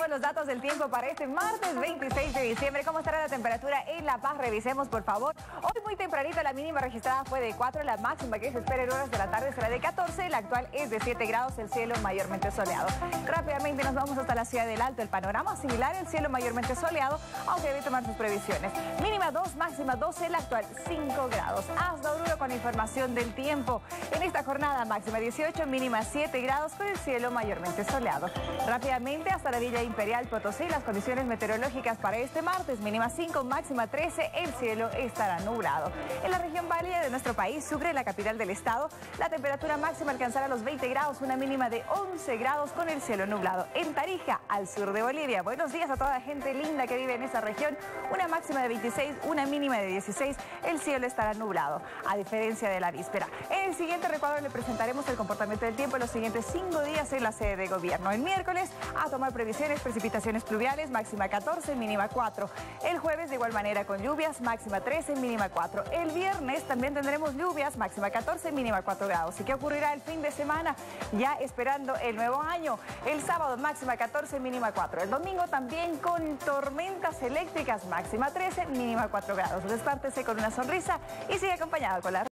con los datos del tiempo para este martes 26 de diciembre. ¿Cómo estará la temperatura en La Paz? Revisemos, por favor. Hoy muy tempranito la mínima registrada fue de 4, la máxima que se espera en horas de la tarde será de 14, la actual es de 7 grados, el cielo mayormente soleado. Rápidamente nos vamos hasta la ciudad del Alto. El panorama similar, el cielo mayormente soleado, aunque debe tomar sus previsiones. Mínima 2, máxima 12, la actual 5 grados. Hasta Oruro con información del tiempo. En esta jornada máxima 18, mínima 7 grados con el cielo mayormente soleado. Rápidamente hasta la Villa Imperial Potosí, las condiciones meteorológicas para este martes, mínima 5, máxima 13, el cielo estará nublado. En la región válida de nuestro país, Sucre, la capital del estado, la temperatura máxima alcanzará los 20 grados, una mínima de 11 grados con el cielo nublado. En Tarija, al sur de Bolivia, buenos días a toda la gente linda que vive en esa región, una máxima de 26, una mínima de 16, el cielo estará nublado, a diferencia de la víspera. En el siguiente recuadro le presentaremos el comportamiento del tiempo en los siguientes 5 días en la sede de gobierno. El miércoles, a tomar previsiones, precipitaciones pluviales, máxima 14, mínima 4. El jueves, de igual manera, con lluvias, máxima 13, mínima 4. El viernes también tendremos lluvias, máxima 14, mínima 4 grados. ¿Y qué ocurrirá el fin de semana? Ya esperando el nuevo año. El sábado, máxima 14, mínima 4. El domingo también con tormentas eléctricas, máxima 13, mínima 4 grados. Despártese con una sonrisa y sigue acompañado con la